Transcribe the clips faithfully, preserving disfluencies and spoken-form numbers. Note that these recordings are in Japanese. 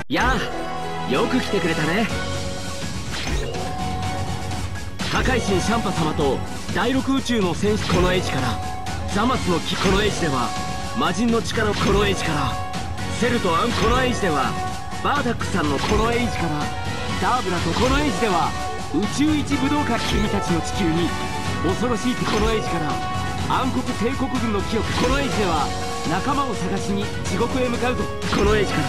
やあ、よく来てくれたね。破壊神シャンパ様と第六宇宙の戦士このエイジから、ザマスの木このエイジでは魔人の力このエイジから、セルとアンこのエイジではバーダックさんのこのエイジから、ダーブラとこのエイジでは宇宙一武道家君たちの地球に、恐ろしい木このエイジから暗黒帝国軍の記憶このエイジでは仲間を探しに地獄へ向かうぞこのエイジから、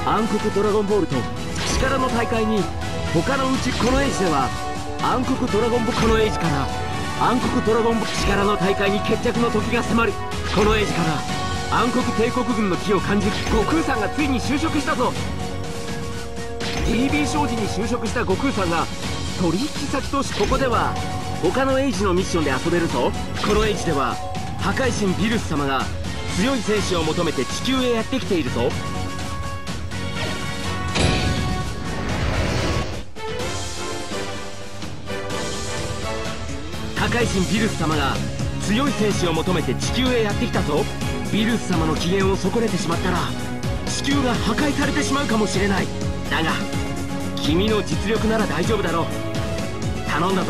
暗黒ドラゴンボールと力の大会に他のうちこのエイジでは暗黒ドラゴンボこのエイジから、暗黒ドラゴンボ力の大会に決着の時が迫るこのエイジから、暗黒帝国軍の気を感じ、悟空さんがついに就職したぞ。 ティービー 商事に就職した悟空さんが取引先として、ここでは他のエイジのミッションで遊べるぞ。このエイジでは破壊神ビルス様が強い戦士を求めて地球へやってきているぞ。破壊神ビルス様が強い戦士を求めて地球へやってきたぞ。ビルス様の機嫌を損ねてしまったら地球が破壊されてしまうかもしれない。だが君の実力なら大丈夫だろう。頼んだぞ。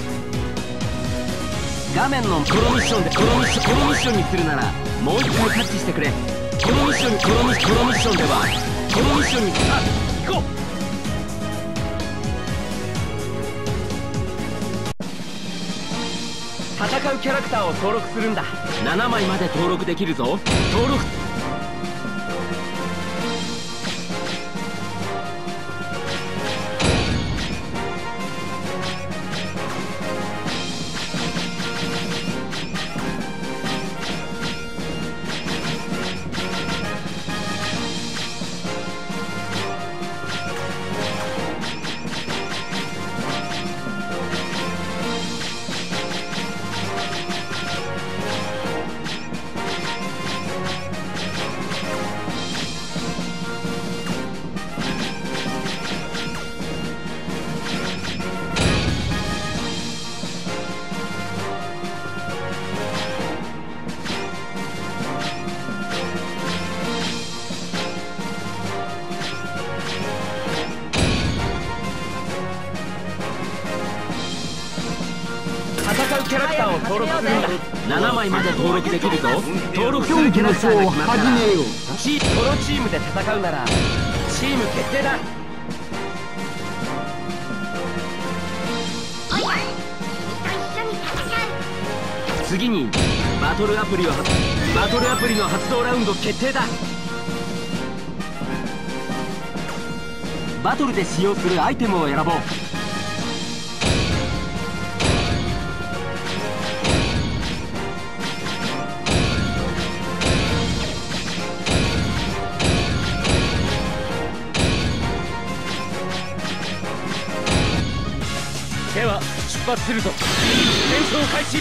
画面のこのミッションでこのミッションこのミッションにするならもう一回タッチしてくれ。このミッションにこのミッションこのミッションではこのミッションに、あ、行こう。戦うキャラクターを登録するんだ。ななまいまで登録できるぞ。登録キャラクターを登録するんだ。ななまいまで登録できるぞ。登録するキャラクターが決まったらチこのチームで戦うならチーム決定だ。次にバトルアプリをバトルアプリの発動ラウンド決定だ。バトルで使用するアイテムを選ぼう。では出発するぞ。戦争開始。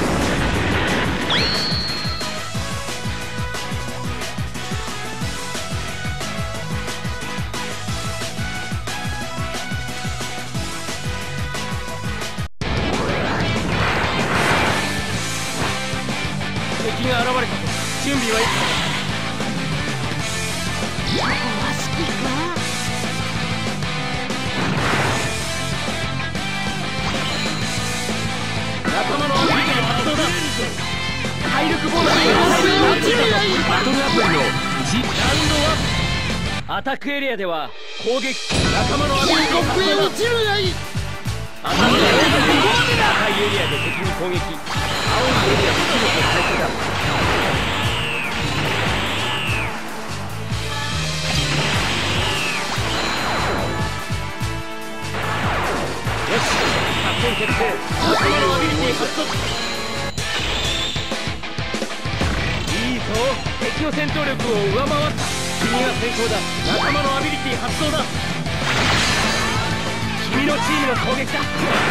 敵が現れた。準備はいい。仲間のアプリの発動だ。体力ボーナスが入るバトルアプリのいちラウンドはアタックエリアでは攻撃。仲間のアプリの発動だ。アタックエリアで赤いエリアで敵に攻撃。青いエリアで火力回復だ。よし、作戦決定。仲間のアビリティ発動。いいぞ、敵の戦闘力を上回った。君が先行だ。仲間のアビリティ発動だ。君のチームの攻撃だ。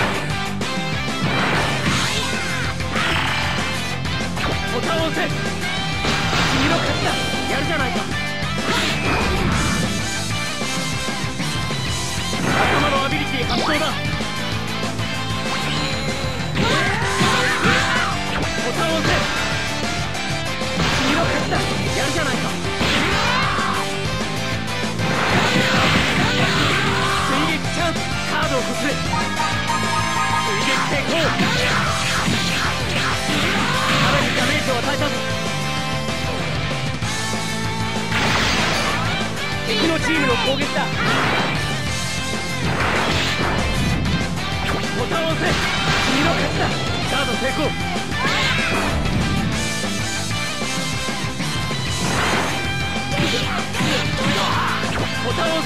ボタンを押せ。君の勝ちだ。やるじゃないか。仲間のアビリティ発動だ。ボタンを押せ。君の勝ちだ。やるじゃないか。 する。追撃成功。さらにダメージを与えたぞ。敵のチームの攻撃だ。ボタンを押せ。君の勝ちだ。ガード成功。ボタンを押せ。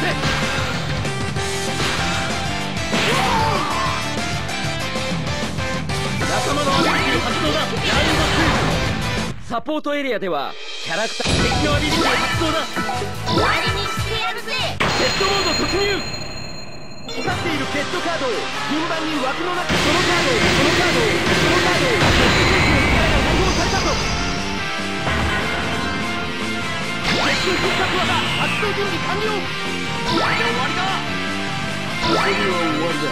仲間のアビリティ発動だ。ラウンドツー。サポートエリアではキャラクター敵のアビリティ発動だ。 終わりにしてやるぜ。 ペットモード突入。光っているペットカードを順番に枠の中、そのカードをそのカードをそのカードをペット選手の力が解放されたぞ。鉄球復活技発動準備完了。終わりだ終わりだ。遊びは終わりだ。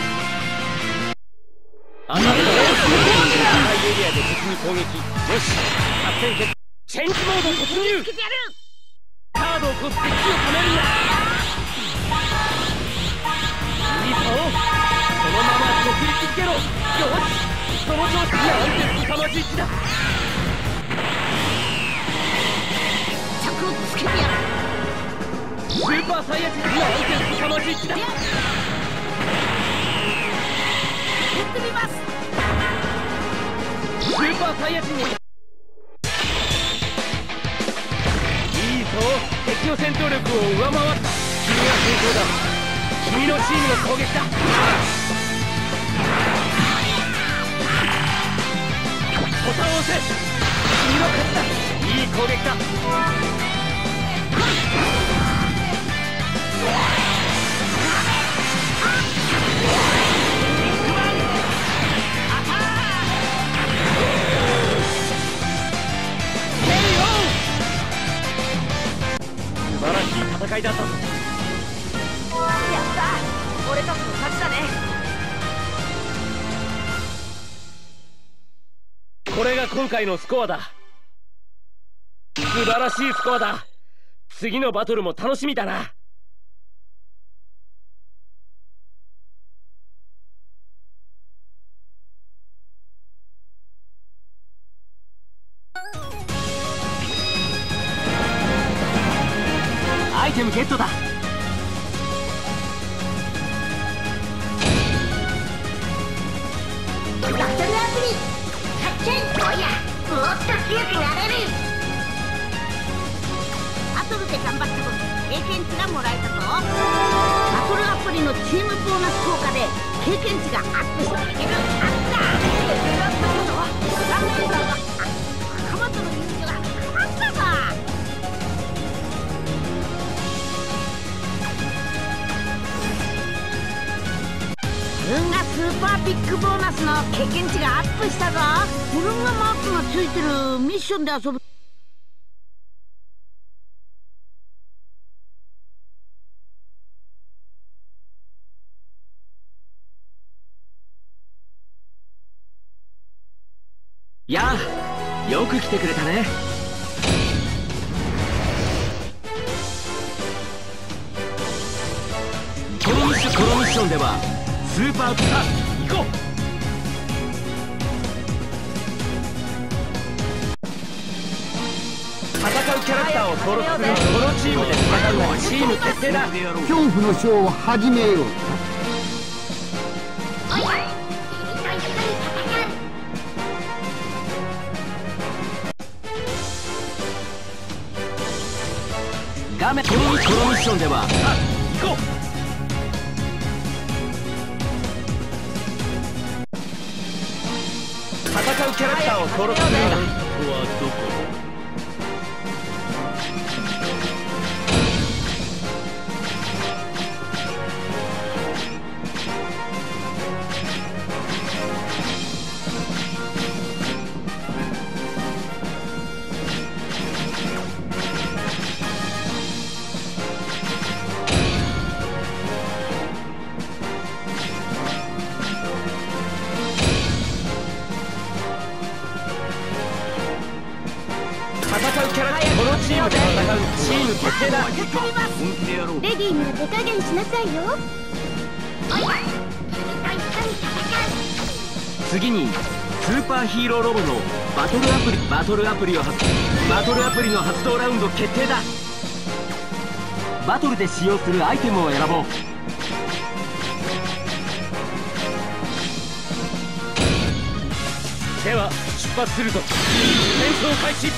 あなたの高いエリアで敵に攻撃。よし、作戦決チェンジモード突入。カードをこすって火を止めるんだ。いいぞ、そのままこすり続けろ。よし、その調子。なんて凄まじい気だ。 着をつけてやる。 スーパーサイヤ人。なんて凄まじい気だ。 やってみます。 スーパーサイヤ人に。いいぞ、敵の戦闘力を上回った。君が成功だ。君のチームの攻撃だ。ボタンを押せ。君の勝ちだ。いい攻撃だ。素晴らしい戦いだったぞ。 やった、俺たちの勝ちだね。 これが今回のスコアだ。素晴らしいスコアだ。次のバトルも楽しみだな。アイテムゲットだ。 バトルアプリ発見。おや、もっと強くなれる。バトルで頑張った分経験値がもらえたぞ。バトルアプリのチームボーナス効果で経験値がアップしていける。あったレベルアップしたぞ。ダメージが仲間との人数が変わったぞ。自分がスーパービッグボーナスの経験値がアップしたぞ。自分がマークがついてるミッションで遊ぶ。 やあ、よく来てくれたね。このミッションこのミッションではスーパーさあ行こう。戦うキャラクターを登録する。このチームで戦うのはチーム決定だ。 恐怖のショーを始めよう。画面このミッションではさあ行こう。戦うキャラクターを登録するんだ。ここはどこ？チームで戦うチーム決定だ。 レディーには手加減しなさいよ。 次にスーパーヒーローロボのバトルアプリバトルアプリを発バトルアプリの発動ラウンド決定だ。バトルで使用するアイテムを選ぼう。 では出発するぞ。戦争開始。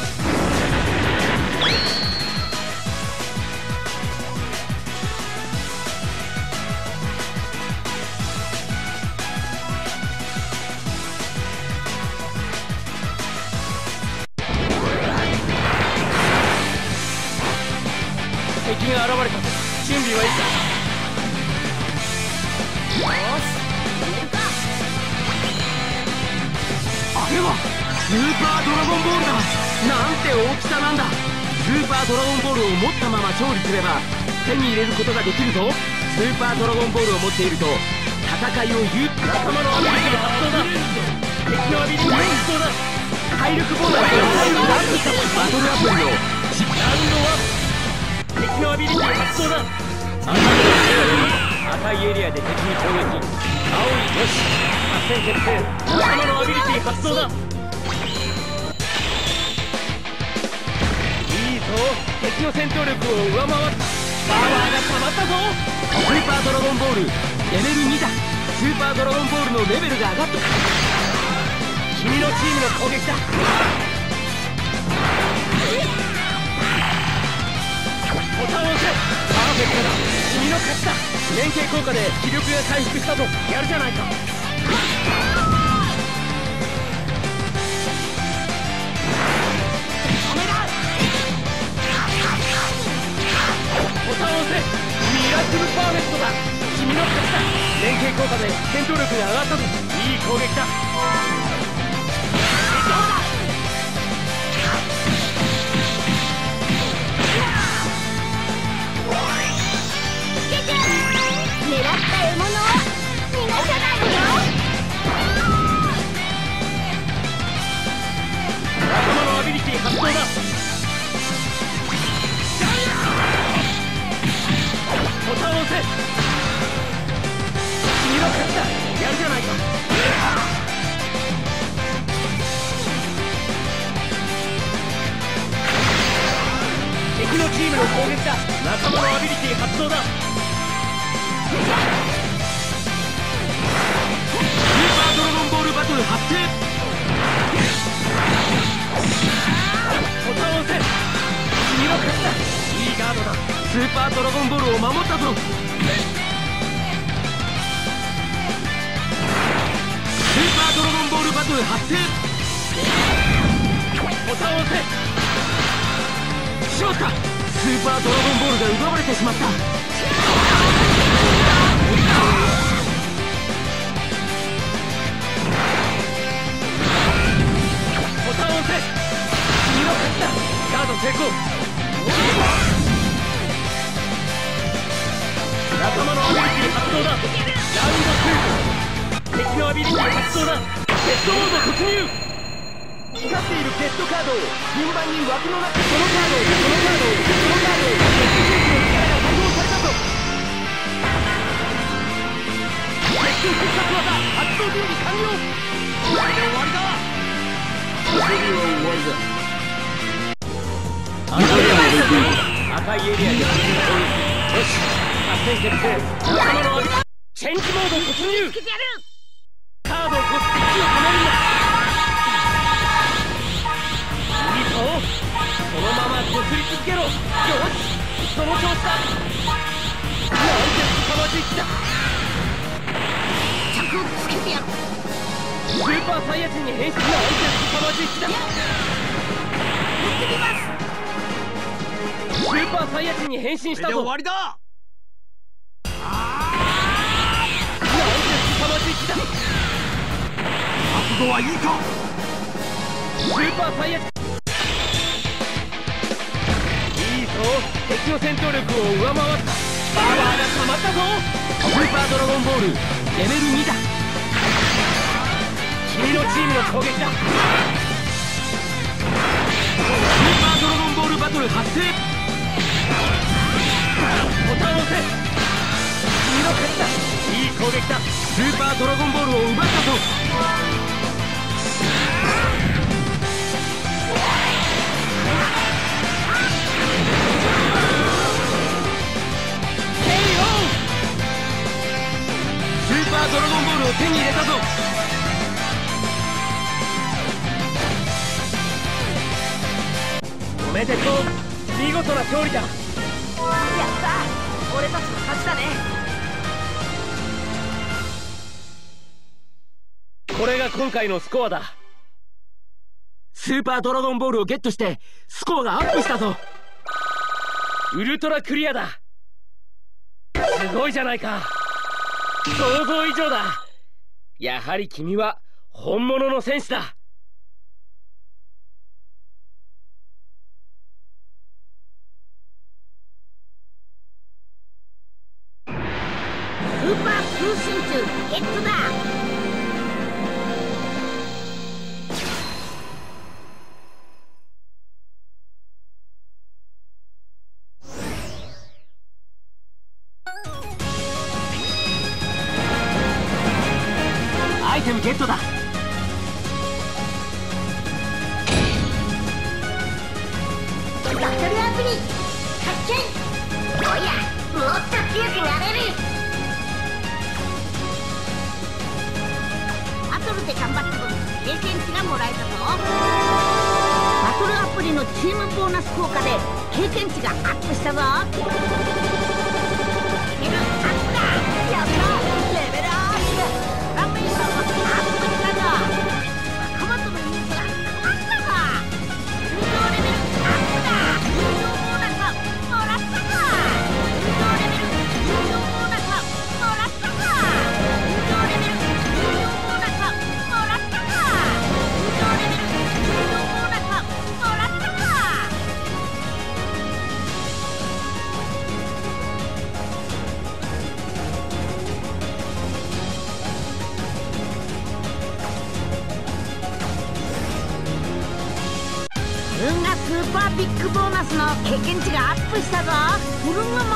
敵が現れた。準備はいいか。よし、 あれはスーパードラゴンボールだ。なんて大きさなんだ。スーパードラゴンボールを持ったまま勝利すれば手に入れることができるぞ。スーパードラゴンボールを持っていると戦いを有仲間のアビリティが発動だ。敵のアビリティが発動だ。 体力ボーナスを最後にアップしたバトルアプリのラウンドは敵のアビリティ発動だ。赤いエリアで敵に攻撃。青いよし、作戦決定。仲間のアビリティ発動だ。いいぞ、敵の戦闘力を上回った。パワーが溜まったぞ。 スーパードラゴンボールレベルにだ。スーパードラゴンボールのレベルが上がった。 君のチームの攻撃だ。ボタンを押せ。パーフェクトだ。君の勝ちだ。連携効果で気力が回復したぞ。やるじゃないか。ボタンを押せ。ミラクルパーフェクトだ。君の勝ちだ。連携効果で戦闘力が上がったぞ。いい攻撃だ。 狙った獲物を逃がさないよ。 仲間のアビリティ発動だ。ボタンを押せ。君の勝ちだ。やるじゃないか。敵のチームの攻撃だ。仲間のアビリティ発動だ。スーパードラゴンボールバトル発生。 ボタンを押せ。君の勝ちだ。いいガードだ。 スーパードラゴンボールを守ったぞ。スーパードラゴンボールバトル発生。 ボタンを押せ。 しまった。スーパードラゴンボールが奪われてしまった。 ボタンを押せ。君の勝ちだ。ガード成功。仲間のアビリティ発動だ。ラウンドツー。敵のアビリティ発動だ。ペットモード突入。光っているペットカードを順番に枠の中。そのカードをそのカードをそのカードを敵兵器の力が発動されたぞ。敵必殺技発動準備完了。これで終わりだ。次は終わりだ。赤いエリアで敵に攻撃。よし、作戦決定。仲間のアビリティチェンジモード突入。カードをこすって敵を止めるんだ。いいぞ、そのままこすり続けろ。よし、その調子だ。なんて凄まじい気だ。 着をつけてやる。 スーパーサイヤ人に変身。なんて凄まじい気だ。 行ってきます。 スーパーサイヤ人に変身したぞ。 終わりだ。 なんて凄まじい気だ。 覚悟はいいか。 スーパーサイヤ人。いいぞ、敵の戦闘力を上回った。パワーが溜まったぞ。 スーパードラゴンボールレベルにだ。 君のチームの攻撃だ。 スーパードラゴンボールバトル発生。 ボタンを押せ。君の勝ちだ。いい攻撃だ。 スーパードラゴンボールを奪ったぞ。 ードラゴンボールを手に入れたぞ。 おめでとう。見事な勝利だ。やった、俺たちの勝ちだね。 これが今回のスコアだ。スーパードラゴンボールをゲットしてスコアがアップしたぞ。ウルトラクリアだ。すごいじゃないか。想像以上だ。やはり君は本物の戦士だ。 スーパー通信中ゲットだ。 アイテムゲットだ。 バトルアプリ発見。おや、もっと強くなれる。バトルで頑張った分経験値がもらえたぞ。バトルアプリのチームボーナス効果で経験値がアップしたぞ。レベルアップだ。やった、レベルアップ。ラメージもアップしたぞ。仲間との人数が変わったぞ。運動レベルアップだ。運動ボーナスもらったか。運動レベル運動ボーナスもらったか。運動レベル運動ボーナスもらったか。運動レベル運動ボーナスもらったか。自分がスーパービッグボーナスの経験値がアップしたぞ。ブルンガも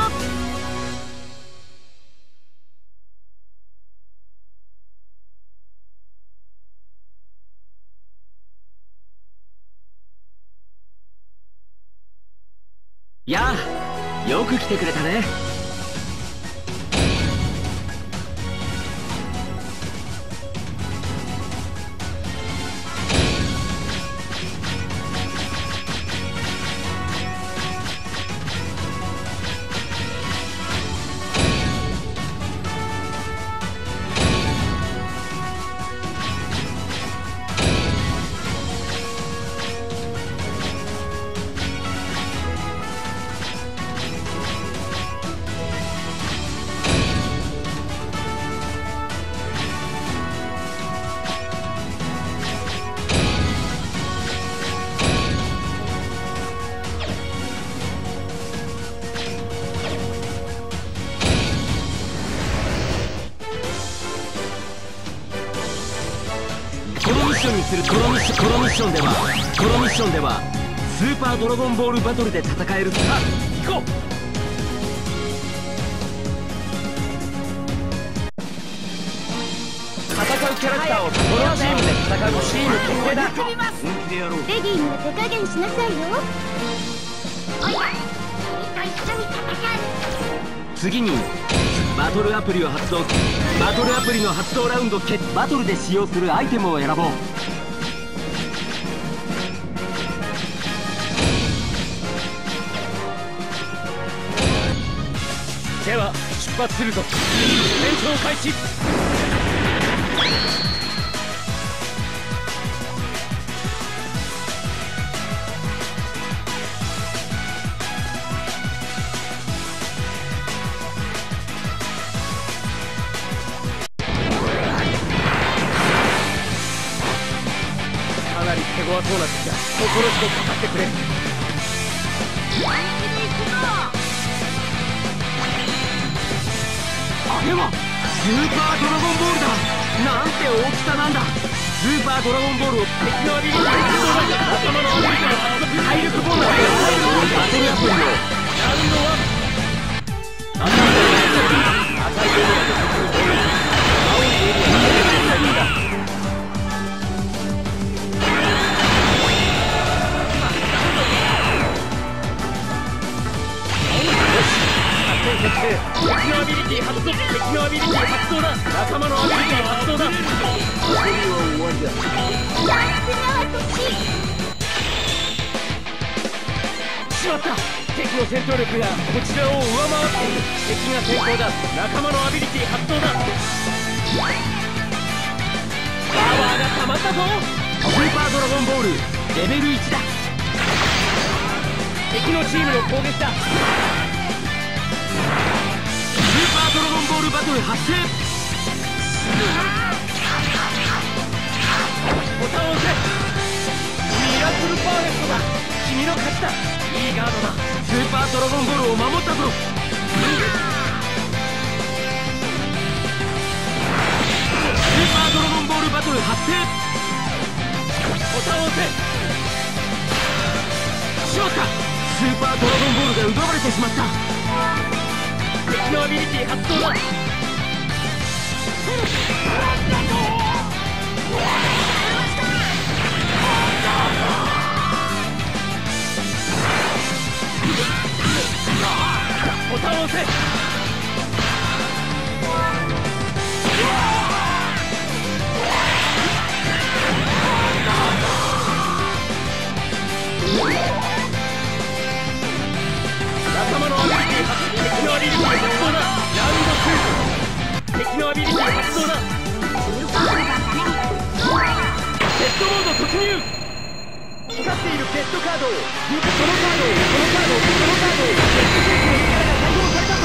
やあ、よく来てくれたね。このミッションにするこのミッションこのミッションではこのミッションではスーパードラゴンボールバトルで戦える。さあ行こう。戦うキャラクターをこのチームで戦うチーム決定だ。本気でやろう。 レディーには手加減しなさいよ。おや、君と一緒に戦う。 次にバトルアプリを発動バトルアプリの発動ラウンド決バトルで使用するアイテムを選ぼう。では出発するぞ。戦闘開始。かなり手強そうな敵だ。心してかかってくれ。あれはスーパードラゴンボールだ。なんて大きさなんだ。スーパードラゴンボールを敵のアビリティで頭のアビリティの体力ボーナスが入るバトルアプリをラウンドワン。赤いエリアで赤いエリアで青いエリアで戦いだ。敵のアビリティ発動敵のアビリティ発動だ。仲間のアビまった。敵の戦闘力がこちらを上回っている。敵が先行だ。仲間のアビリティ発動だ。パワーが溜まったぞ。 スーパードラゴンボールレベルいちだ。 敵のチームの攻撃だ。 スーパードラゴンボールバトル発生。 ボタンを押せ。ミラクルパーフェクトだ。君の勝ちだ。いいガードだ。 スーパードラゴンボールを守ったぞ。スーパードラゴンボールバトル発生。 ボタンを押せ。 しまった。スーパードラゴンボールが奪われてしまった。 敵のアビリティ発動だ。ボタンを押せ。仲間のアビリティ発動。敵のアビリティ発動だ。ラウンドツー。敵のアビリティ発動だ。ペットモード突入。光っているペットカードを、そのカードを、そのカードを、そのカードを、ペットケースの力が解放されたぞ。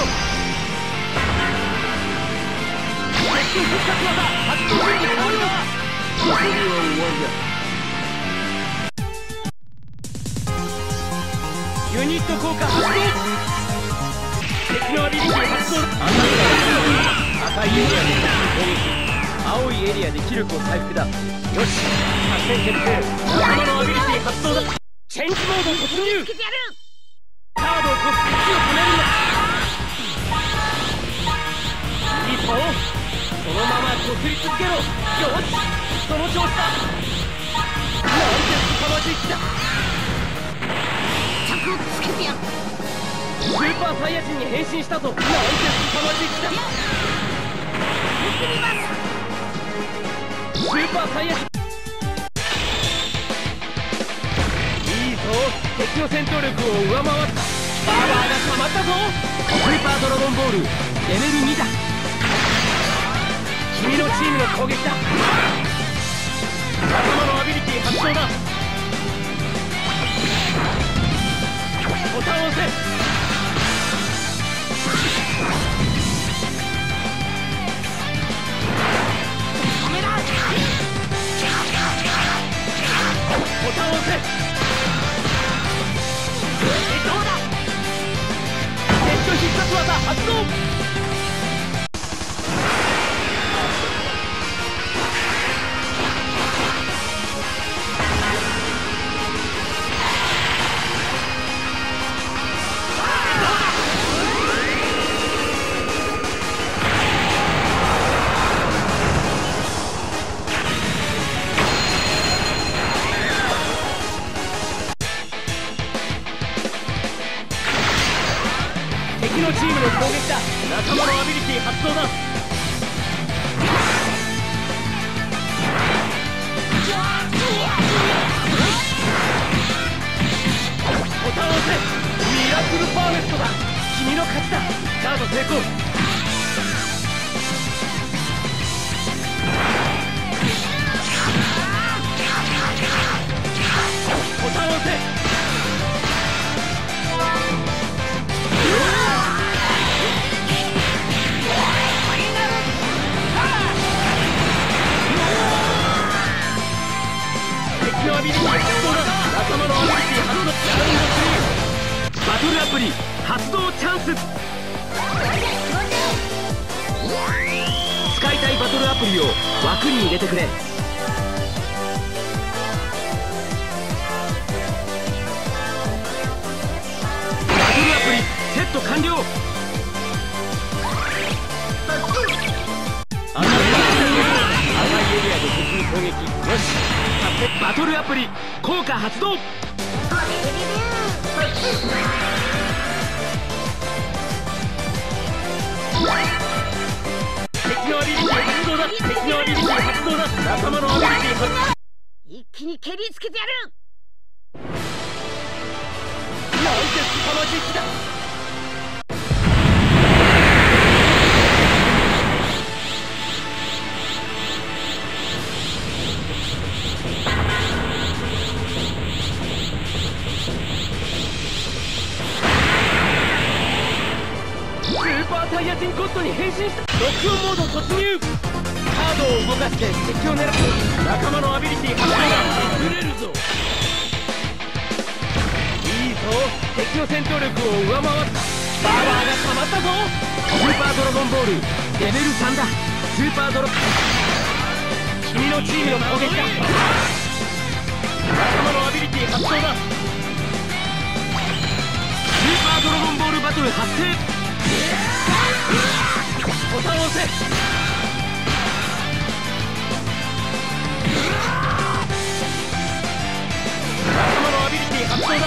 ペット復活技発動時に変わるな。これは終わりだ。ユニット効果発動。敵のアビリティ発動。赤いエリアで攻撃。青いエリアで気力を回復だ。よし、作戦決定。仲間のアビリティ発動だ。チェンジモード突入。カードをこすって火を止めるんだ。いいぞ。そのままこすり続けろ。よし、その調子だ。なんて凄まじい気だ。 着をつけてやる。 スーパーサイヤ人に変身したぞ。なんて凄まじい気だ。 行ってみます。 スーパーサイヤ人。いいぞ。敵の戦闘力を上回った。パワーが溜まったぞ。 スーパードラゴンボールレベルにだ。 君のチームの攻撃だ。仲間のアビリティ発動だ。ボタンを押せ。ボタンを押せ。どうだ。ペット必殺技発動。敵のチームの攻撃だ。仲間のアビリティ発動だ。ボタンを押せ。ミラクルパーフェクトだ。君の勝ちだ。ガード成功。ボタンを押せ。敵のアビリティ発動だ。仲間のアビリティ発動。ラウンドスリー。 バトルアプリ発動チャンス。使いたいバトルアプリを枠に入れてくれ。バトルアプリセット完了。赤いエリアで敵に攻撃。よし、バトルアプリ効果発動。 敵のアビリティ発動だ。敵のアビリティ発動だ。仲間のアビリティ発動。 一気に蹴りつけてやる。 凄まじいだ。サイヤ人ゴッドに変身した。録音モード突入。カードを動かして敵を狙う。仲間のアビリティ発動が崩れるぞ。いいぞ、敵の戦闘力を上回った。パワーが溜まったぞ。スーパードラゴンボールレベルさんだ。スーパードラ君のチームの攻撃だ。仲間のアビリティ発動だ。スーパードラゴンボールバトル発生。ボタンを押せ。仲間のアビリティ発動だ。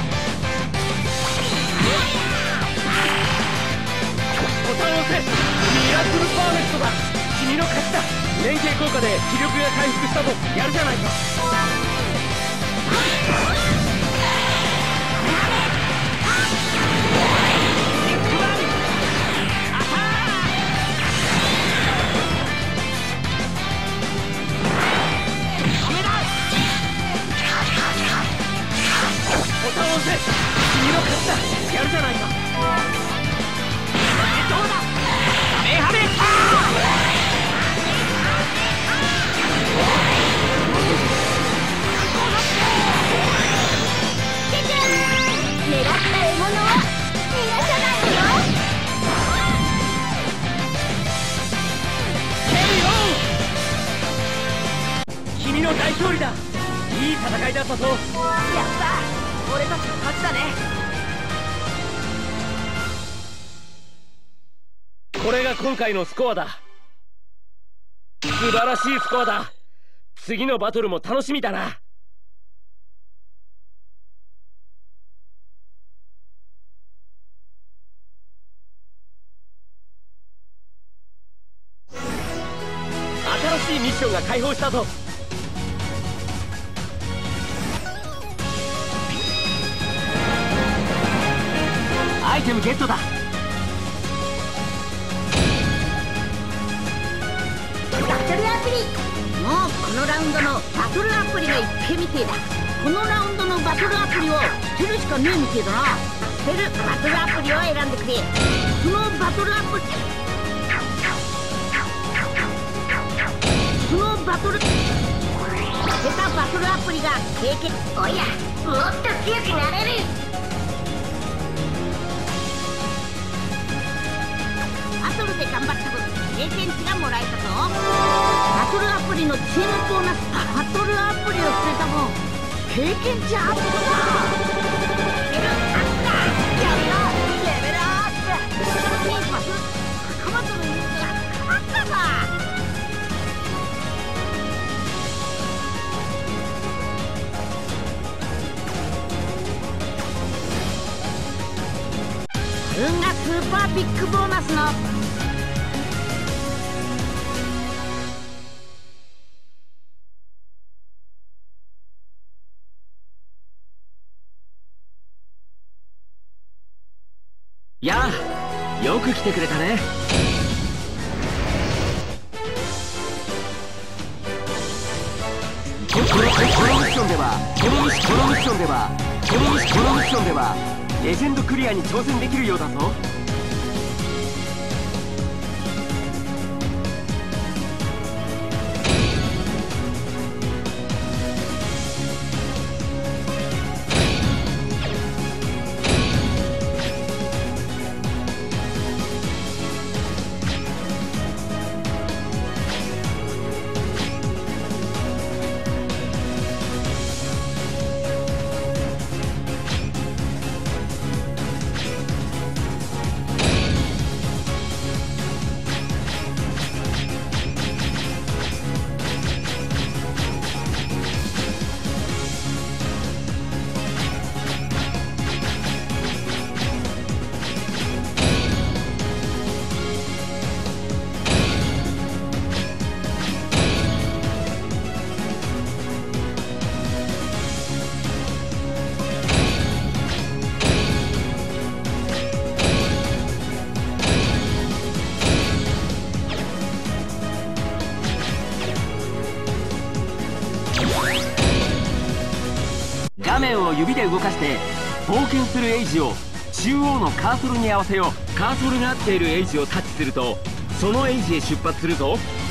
ボタンを押せ。ミラクルパーフェクトだ。君の勝ちだ。連携効果で気力が回復したぞ。やるじゃないか。ボタンを押せ。君の勝ちだ。やるじゃないか。どうだ。メハメハ狙った獲物は逃がさないよ。ケーオー。君の大勝利だ。いい戦いだったぞ。やった、俺たちの勝ちだね。これが今回のスコアだ。素晴らしいスコアだ。次のバトルも楽しみだな。新しいミッションが開放したぞ。アイテムゲットだ。 バトルアプリ。もうこのラウンドのバトルアプリがいっぺんみてえだ。このラウンドのバトルアプリを捨てるしかねえみてえだな。捨てるバトルアプリを選んでくれ。そのバトルアプリそのバトル捨てたバトルアプリが経験。おや、もっと強くなれる。バトルで頑張った分経験値がもらえたぞ。バトルアプリのチームボーナス。バトルアプリを捨てた分経験値アップだ。レベルアップだ。やるよ、レベルアップ。新しいバトル仲間とのユニットが変わったぞ。運がスーパービッグボーナスのやあ、よく来てくれたね。このこのミッションではこのミッションではこのミッションではレジェンドクリアに挑戦できるようだぞ。 画面を指で動かして冒険するエイジを中央のカーソルに合わせよう。カーソルが合っているエイジをタッチするとそのエイジへ出発するぞ。